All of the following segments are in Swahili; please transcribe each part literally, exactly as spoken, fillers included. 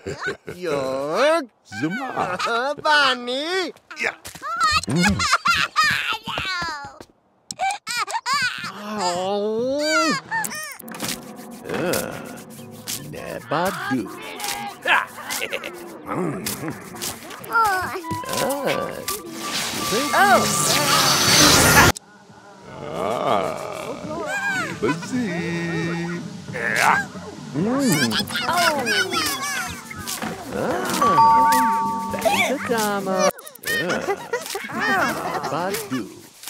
Yok. Zuma. Bani. Ya. Oh. Uh, Nebadu. Ah. Oh. Ah. Busy. Yeah. Mm. Oh. Ah. That's a drama. Uh. Badu.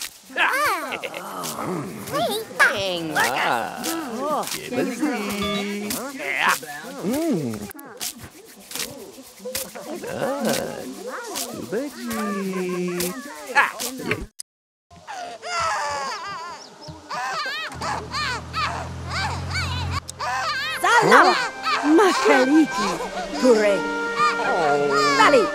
Bang. Ah. Busy. Mm. Ah. Busy. Salam. Makaliki. Pure. Sally.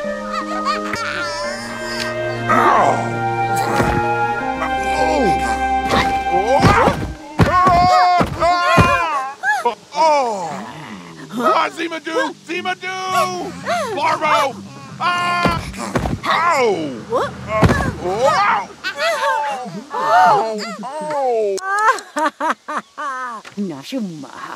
Oh! Ah, Zima-doo! Zima-doo! Barbo! Ah! Ow! What? Wow! Oh! Oh! Nashuma.